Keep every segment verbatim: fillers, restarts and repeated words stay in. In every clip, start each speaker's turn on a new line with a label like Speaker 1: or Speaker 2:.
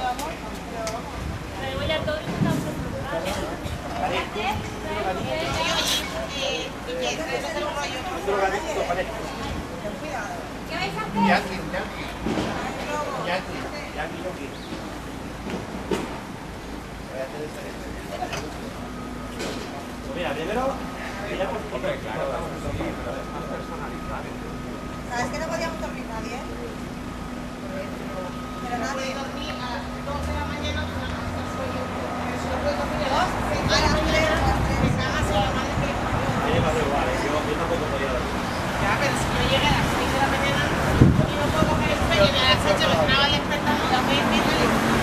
Speaker 1: Pero voy a todo el mundo ¿qué vais a hacer?
Speaker 2: Yaki, yaki. Yaki, yaki, yaki. Mira, primero, ya por favor, claro, más personalizado.
Speaker 3: ¿Sabes que no podíamos dormir nadie? Pero nadie.
Speaker 4: dormir a las dos de la mañana con la cabeza sueño. Pero si no puedo dormir a las
Speaker 3: A las tres, a las tres.
Speaker 4: me cagas en la madre que
Speaker 2: Me lleva da igual, yo, yo tampoco podía dormir.
Speaker 4: ya, pero si yo llegué a las seis de la mañana y no puedo coger el sueño ni a las ocho me sonaba el despertador y a las veinte y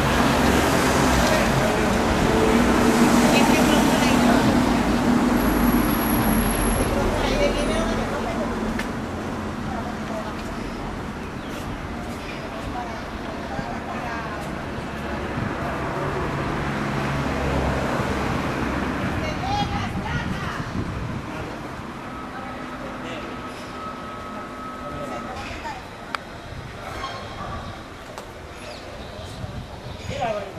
Speaker 4: es que no puedo ir. Ahí de viene donde me coge.
Speaker 2: Mira,